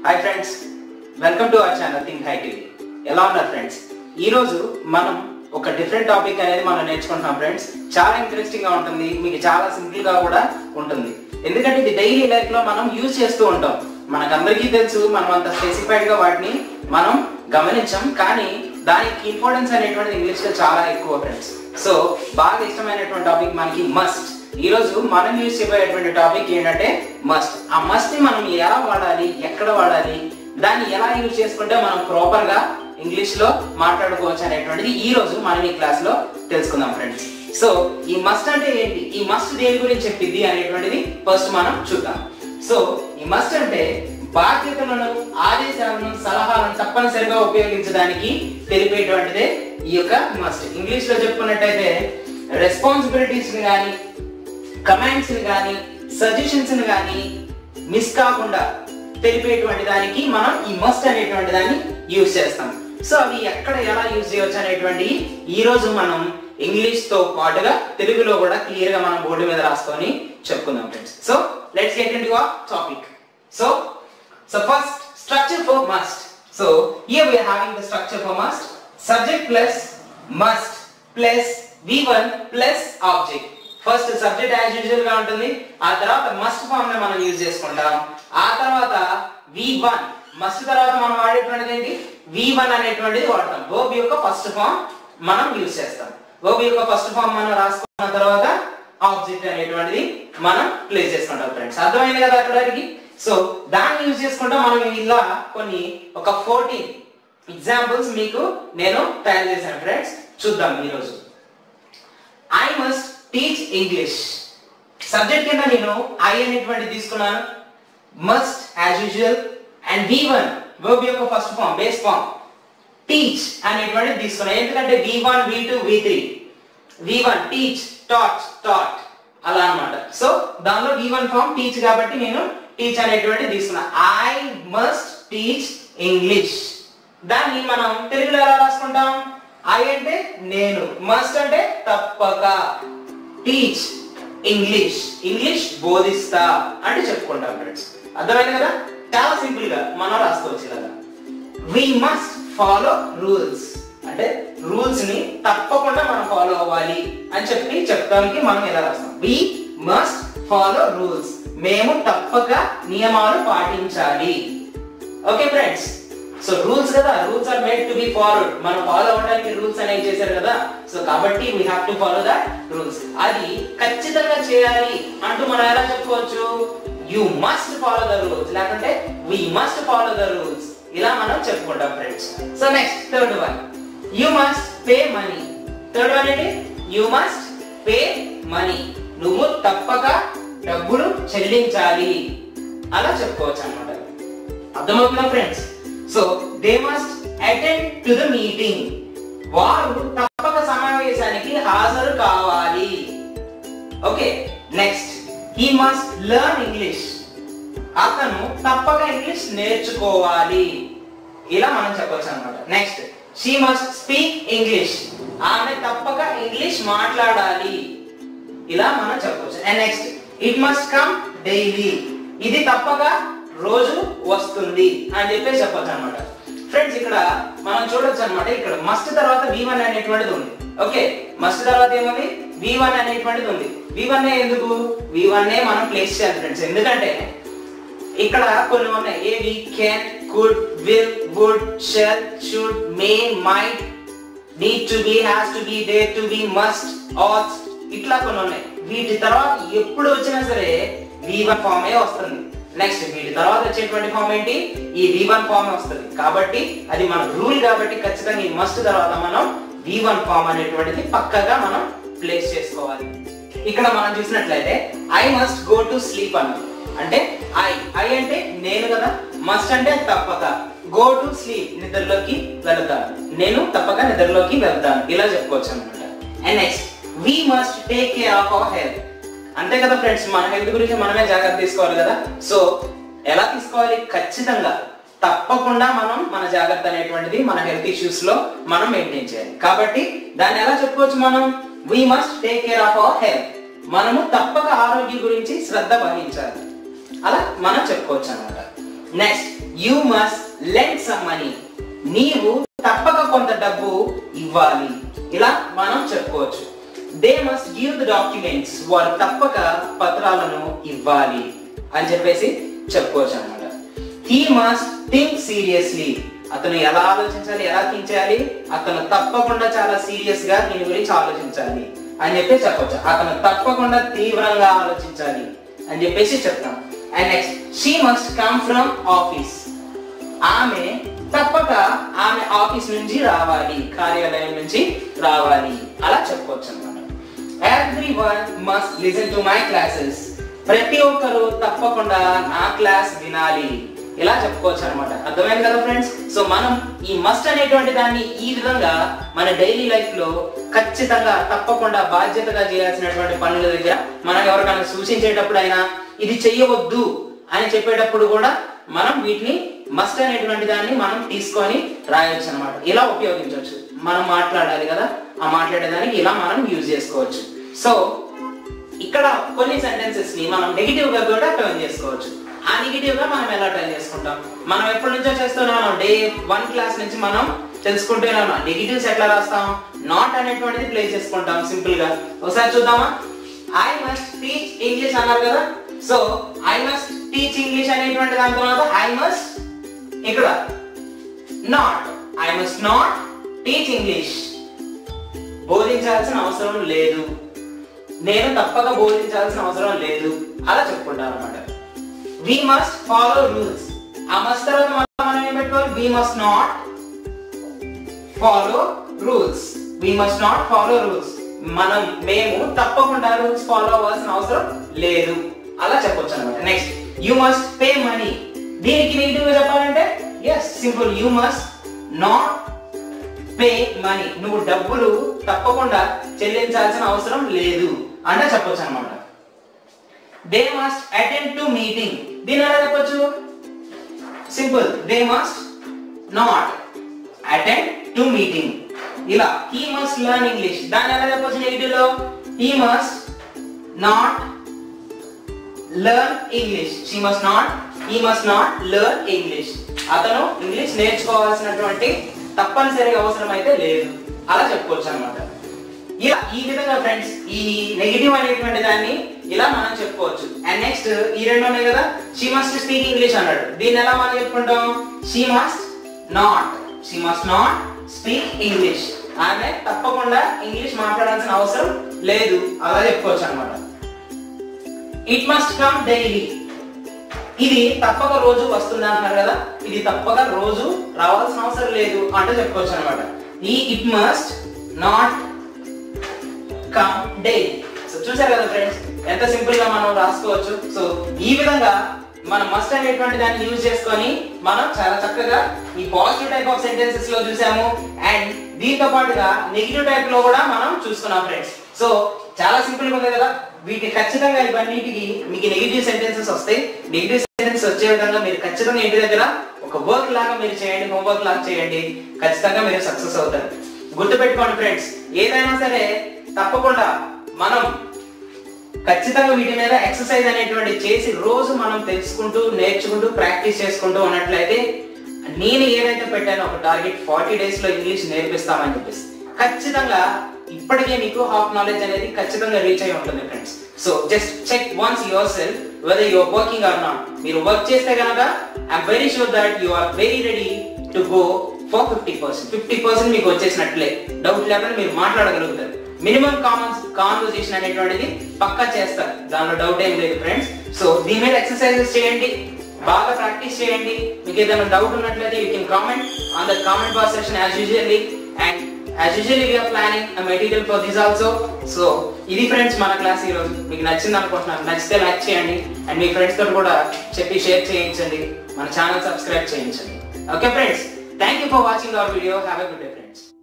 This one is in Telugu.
Hi friends, welcome to our channel think high TV. ఎలా ఉన్నారు ఫ్రెండ్స్? ఈరోజు మనం ఒక డిఫరెంట్ టాపిక్ అనేది మనం నేర్చుకుంటున్నాం ఫ్రెండ్స్. చాలా ఇంట్రెస్టింగ్ గా ఉంటుంది, మీకు చాలా సింపుల్ గా కూడా ఉంటుంది. ఎందుకంటే ఇది డైలీ లైఫ్ లో మనం యూజ్ చేస్తూ ఉంటాం. మనకందరికీ తెలుసు, మనం అంత స్పెసిఫైడ్ గా వాటిని మనం గమనించాం, కానీ దానికి ఇంపార్టెన్స్ అనేటువంటిది ఇంగ్లీష్ లో చాలా ఎక్కువ ఫ్రెండ్స్. సో బాగా ఇష్టమైనటువంటి టాపిక్ మనకి మస్ట్. ఈ రోజు మనం యూజ్ చేయబోయేటువంటి టాపిక్ ఏంటంటే మస్ట్. ఆ మస్ట్ ని మనం ఎలా వాడాలి, ఎక్కడ వాడాలి, దాన్ని ఎలా యూజ్ చేసుకుంటే మనం ప్రాపర్ గా ఇంగ్లీష్ లో మాట్లాడుకోవచ్చు అనేటువంటిది ఈ రోజు మనం ఈ క్లాస్ లో తెలుసుకుందాం ఫ్రెండ్స్. సో ఈ మస్ట్ అంటే ఏంటి, ఈ మస్ట్ దేని గురించి చెప్పింది అనేటువంటిది ఫస్ట్ మనం చూద్దాం. సో ఈ మస్ట్ అంటే బాధ్యతలను, ఆదేశాలను, సలహాలను తప్పనిసరిగా ఉపయోగించడానికి తెలిపేటువంటిదే ఈ యొక్క మస్ట్. ఇంగ్లీష్ లో చెప్పుకున్నట్టయితే రెస్పాన్సిబిలిటీస్ ని కానీ, కమాండ్స్ ని కానీ, సజెషన్స్ ని కానీ మిస్ కాకుండా తెలిపేటువంటి దానికి మనం ఈ మస్ట్ అనేటువంటి దాన్ని యూజ్ చేస్తాం. సో అవి ఎక్కడ ఎలా యూజ్ చేయవచ్చు అనేటువంటి ఈ రోజు మనం ఇంగ్లీష్ తో పాటుగా తెలుగులో కూడా క్లియర్ గా మనం బోర్డు మీద రాసుకొని చెప్పుకుందాం friends. So let's get into our topic. So first, structure for must. So here we are having the structure for must. Subject plus must plus V1 plus object. First subject as usual గా ఉంటుంది, ఆ తర్వాత మస్ట్ ఫామ్ ని మనం యూజ్ చేసుకుంటాం. ఆ తర్వాత V1 మస్ట్ తర్వాత మనం వాడేటువంటిది ఏంటి, V1 అనేటువంటిది వాడతాం. వర్బ్ యొక్క ఫస్ట్ ఫామ్ మనం యూజ్ చేస్తాం. వర్బ్ యొక్క ఫస్ట్ ఫామ్ మనం రాసుకున్న తర్వాత ఆబ్జెక్ట్ అనేటువంటిది మనం ప్లేస్ చేసుకుంటాం ఫ్రెండ్స్. అర్థమైంది కదా అక్కడికి? సో దాన్ని యూజ్ చేసుకుంటా మనం ఇలా కొన్ని ఒక 14 ఎగ్జాంపుల్స్ మీకు నేను తయారు చేశాను ఫ్రెండ్స్. చూద్దాం ఈరోజు. I must teach English. Subject కింద నేను ఐ అనేటువంటి తీసుకున్నాను, must as usual, and V1 verb యొక్క first form base form teach అనేటువంటిది తీసుకున్నాను. ఎందుకంటే V1 V2 V3, V1 teach, taught అలా అన్నమాట. సో దానిలో V1 ఫామ్ టీచ్ కాబట్టి నేను టీచ్ అనేటువంటిది తీసుకున్నా. I must teach English. దాన్ని మనం తెలుగులో ఎలా రాసుకుంటాం? ఐ అంటే నేను, మస్ట్ అంటే తప్పక, టీచ్ ఇంగ్లీష్, ఇంగ్లీష్ బోధిస్తా అంటే చెప్పుకుంటాం ఫ్రెండ్స్. అర్థమైంది కదా? చాలా సింపుల్ గా మనం రాసుకోవచ్చు ఇలాగా. వి మస్ట్ ఫాలో రూల్స్ అంటే రూల్స్ ని తప్పకుండా మనం ఫాలో అవ్వాలి అని చెప్తానికి మనం ఎలా రాస్తాం? We must follow rules. మేము తప్పక నియమాలు పాటించాలి. Okay friends? సో రూల్స్ కదా, rules are made to be followed. మనం ఫాలో అవ్వడానికి రూల్స్ అనేవి చేశారు కదా. సో కాబట్టి we have to follow that rules. అది ఖచ్చితంగా చేయాలి అంటూ మనం ఎలా చెప్పుకోవచ్చు? You must follow the rules, లేకుంటే we must follow the rules, ఇలా మనం చెప్పుకుంటాం friends. So next third one, you must pay money. Third one ఏంటి? You must pay money. నువ్వు తప్పక డబ్బులు చెల్లించాలి అలా చెప్పుకోవచ్చు అన్నమాట. అర్థమవుతుందా friends? So they must attend to the meeting. వారు తప్పక సమావేశానికి హాజరు కావాలి. Okay next, he must learn English. అతను తప్పక ఇంగ్లీష్ నేర్చుకోవాలి. ఇలా మనం చెప్పొచ్చు అన్నమాట. Next, she must speak English. ఆమె తప్పక ఇంగ్లీష్ మాట్లాడాలి. ఇలా మనం చెప్పొచ్చు. And next, it must come daily. ఇది తప్పక రోజు వస్తుంది అని చెప్పేసి చెప్పొచ్చు అనమాట ఫ్రెండ్స్. ఇక్కడ మనం చూడొచ్చు అనమాట, ఇక్కడ మస్ట్ తర్వాత V1 అనేటువంటిది ఉంది. ఓకే, మస్ట్ తర్వాత ఏముంది? V1 అనేటువంటిది ఉంది. V1 ఎందుకు? V1 మనం ప్లేస్ చేయాలి ఫ్రెండ్స్. ఎందుకంటే ఇక్కడ కొన్ని ఉన్నాయి. ఏ, వి, can, could, will, would, shall, should, may, might, need to be, has to be, dare to be, must, ought, ఇట్లా కొన్ని ఉన్నాయి. వీటి తర్వాత ఎప్పుడు వచ్చినా సరే V1 ఫామ్ వస్తుంది. నెక్స్ట్ వీటి తర్వాత వచ్చేటువంటి ఫామ్ ఏంటి? ఈ V1 ఫామ్ వస్తుంది. కాబట్టి అది మన రూల్ కాబట్టి ఖచ్చితంగా ఈ మస్ట్ తర్వాత మనం V1 ఫామ్ అనేటువంటిది పక్కగా మనం ప్లేస్ చేసుకోవాలి. ఇక్కడ మనం చూసినట్లయితే I must go to sleep అన్న అంటే ఐ అంటే నేను కదా, మస్ట్ అంటే తప్పక, గో టు స్లీప్ నిద్రలోకి వెళ్తాను, నేను తప్పక నిద్రలోకి వెళ్తాను, ఇలా చెప్పుకోవచ్చు అనమాట. And next, we must take care of our health. అంతే కదా ఫ్రెండ్స్, మన హెల్త్ గురించి మనమే జాగ్రత్త తీసుకోవాలి కదా. సో ఎలా తీసుకోవాలి? ఖచ్చితంగా తప్పకుండా మనం మన జాగ్రత్త అనేటువంటిది మన హెల్త్ ఇష్యూస్ లో మనం మెయింటైన్ చేయాలి. కాబట్టి దాన్ని ఎలా చెప్పుకోవచ్చు మనం? We must take care of our health. మనము తప్పక ఆరోగ్యం గురించి శ్రద్ధ వహించాలి, అలా మనం చెప్పుకోవచ్చు అన్నమాట. Next you must lend some money, నీవు తప్పక కొంత డబ్బు ఇవ్వాలి. ఇలా మనం చెప్పుకోవచ్చు. They must give the documents, వారు తప్పక పత్రాలను ఇవ్వాలి అని చెప్పేసి చెప్పుకోవచ్చు అనమాట. హీ మస్ట్ థింక్ సీరియస్లీ, అతను ఎలా ఆలోచించాలి, ఎలా థింక్ చేయాలి, అతను తప్పకుండా చాలా సీరియస్ గా దీని గురించి ఆలోచించాలి అని చెప్పి చెప్పొచ్చు. అతను తప్పకుండా తీవ్రంగా ఆలోచించాలి అని చెప్పేసి చెప్తాం. And next she must come from office, ఆమె తప్పక ఆమె ఆఫీస్ నుంచి రావాలి, కార్యాలయం నుంచి రావాలి అలా చెప్పుకోవచ్చు అనమాట. Everyone must listen to my classes, ప్రతి ఒక్కరు తప్పకుండా నా క్లాస్ వినాలి ఇలా చెప్పుకోవచ్చు అనమాట. అర్థమైంది కదా ఫ్రెండ్స్? సో మనం ఈ మస్ట్ అనేటువంటి దాన్ని ఈ విధంగా మన డైలీ లైఫ్ లో ఖచ్చితంగా తప్పకుండా బాధ్యతగా చేయాల్సినటువంటి పనుల దగ్గర మనం ఎవరికైనా సూచించేటప్పుడు అయినా ఇది చెయ్యవద్దు అని చెప్పేటప్పుడు కూడా మనం వీటిని మస్ట్ అనేటువంటి దాన్ని మనం తీసుకొని రాయొచ్చు అనమాట. ఇలా ఉపయోగించవచ్చు. మనం మాట్లాడాలి కదా, ఆ మాట్లాడేదానికి ఇలా మనం యూజ్ చేసుకోవచ్చు. సో ఇక్కడ కొన్ని సెంటెన్సెస్ ని మనం నెగిటివ్ గా కూడా టర్న్ చేసుకోవచ్చు. ఆ నెగిటివ్ గా మనం ఎలా టర్న్ చేసుకుంటాం? మనం ఎప్పటి నుంచో చేస్తున్నాం, డే 1 క్లాస్ నుంచి మనం తెలుసుకుంటూనే ఉన్నాం. నెగిటివ్స్ ఎట్లా రాస్తాం? నాట్ అనేటువంటిది ప్లేస్ చేసుకుంటాం సింపుల్ గా. ఒకసారి చూద్దామా? ఐ మస్ట్ టీచ్ ఇంగ్లీష్ అన్నారు కదా. So I must teach English అనేటువంటి దాని తర్వాత ఐ మస్ట్ ఇక్కడ not, I must not teach English, బోధించాల్సిన అవసరం లేదు, నేను తప్పక బోధించాల్సిన అవసరం లేదు అలా చెప్పుకుంటాం అనమాట. వి మస్ట్ ఫాలో రూల్స్, ఆ మస్ట్ తర్వాత మనం ఏం పెట్టుకోవాలి? We must not follow rules, we must not follow rules, మేము తప్పకుండా రూల్స్ ఫాలో అవ్వాల్సిన అవసరం లేదు అలా చెప్పొచ్చు అనమాట. Next you must pay money, దీనికి నెగిటివ్ గా చెప్పాలంటే yes simple, you must not pay money, నువ్వు డబ్బులు తప్పకుండా చెల్లించాల్సిన అవసరం లేదు అంటే చెప్పొచ్చు అనమాట. They must attend to meeting, దీని ఎలా చెప్పొచ్చు? Simple, they must not attend to meeting. ఇలా హీ మస్ట్ లెర్న్ ఇంగ్లీష్, దాన్ని ఎలా చెప్పొచ్చు నెగిటివ్ లో? He must not learn English, she must not, he must not learn English, అతను ఇంగ్లీష్ నేర్చుకోవాల్సినటువంటి తప్పనిసరిగా అవసరం అయితే లేదు అలా చెప్పుకోవచ్చు అనమాట. ఇలా ఈ విధంగా ఫ్రెండ్స్ ఈ నెగిటివ్ అనేటువంటి దాన్ని ఇలా మనం చెప్పుకోవచ్చు. అండ్ నెక్స్ట్ ఈ రెండు ఉన్నాయి కదా, షీ మస్ట్ స్పీక్ ఇంగ్లీష్ అన్నాడు, దీన్ని ఎలా మనం చెప్పుకుంటాం? She must not speak English, ఆమె తప్పకుండా ఇంగ్లీష్ మాట్లాడాల్సిన అవసరం లేదు అలా చెప్పుకోవచ్చు అనమాట. ఇట్ మస్ట్ కమ్ డైలీ, ఇది తప్పక రోజు వస్తుంది అంటున్నారు కదా, ఇది తప్పక రోజు రావాల్సిన అవసరం లేదు అంటే చెప్పుకోవచ్చు అనమాట. ఈ it must not come daily. So చూసారు కదా ఫ్రెండ్స్ ఎంత సింపుల్ గా మనం రాసుకోవచ్చు. సో ఈ విధంగా మనం మస్ట్ అనేటువంటి దాన్ని యూజ్ చేసుకొని మనం చాలా చక్కగా ఈ పాజిటివ్ టైప్ ఆఫ్ సెంటెన్సెస్ లో చూసాము. అండ్ దీంతో పాటుగా నెగిటివ్ టైప్ లో కూడా మనం చూసుకున్నాం ఫ్రెండ్స్. సో చాలా సింపుల్ గా ఉంది కదా, వీటికి ఖచ్చితంగా ఇవన్నిటికి మీకు నెగిటివ్ సెంటెన్సెస్ వస్తాయి. నెగిటివ్ సెంటెన్సెస్ వచ్చే విధంగా మీరు ఖచ్చితంగా ఇంటి దగ్గర ఒక వర్క్ లాగా మీరు చేయండి, హోంవర్క్ లాగా చేయండి, ఖచ్చితంగా మీరు సక్సెస్ అవుతారు. గుర్తుపెట్టుకోండి ఫ్రెండ్స్, ఏదైనా సరే తప్పకుండా మనం ఖచ్చితంగా వీటి మీద ఎక్సర్సైజ్ అనేటువంటి చేసి రోజు మనం తెలుసుకుంటూ నేర్చుకుంటూ ప్రాక్టీస్ చేసుకుంటూ ఉన్నట్లయితే నేను ఏదైతే పెట్టానో ఒక టార్గెట్ 40 days లో ఇంగ్లీష్ నేర్పిస్తామని చెప్పేసి ఖచ్చితంగా ఇప్పటికే మీకు హాఫ్ నాలెడ్జ్ అనేది ఖచ్చితంగా రీచ్ అయి ఉంటుంది friends. So just check once yourself whether you are working or not. మీరు వర్క్ చేస్తే కనుక I'm very sure that you are very ready to go for 50% మీకు వచ్చేసినట్లే, డౌట్ లేకుండా మీరు మాట్లాడగలుగుతారు. మినిమం కాన్వర్సేషన్ అనేటువంటిది పక్కా చేస్తారు, దానిలో డౌట్ ఏం లేదు ఫ్రెండ్స్. సో దీని మీద ఎక్సర్సైజెస్ చేయండి, బాగా ప్రాక్టీస్ చేయండి. మీకు ఏదైనా డౌట్ ఉన్నట్లయితే you can comment on the comment box section as usually. And as usually we're planning a material for this also. So ఇది ఫ్రెండ్స్ మన క్లాస్ ఈరోజు. మీకు నచ్చింది అనుకుంటున్నాను, నచ్చితే లైక్ చేయండి అండ్ మీ ఫ్రెండ్స్ తో కూడా చెప్పి షేర్ చేయించండి, మన ఛానల్ సబ్స్క్రైబ్ చేయించండి. Okay friends, thank you for watching our video. Have a good day friends.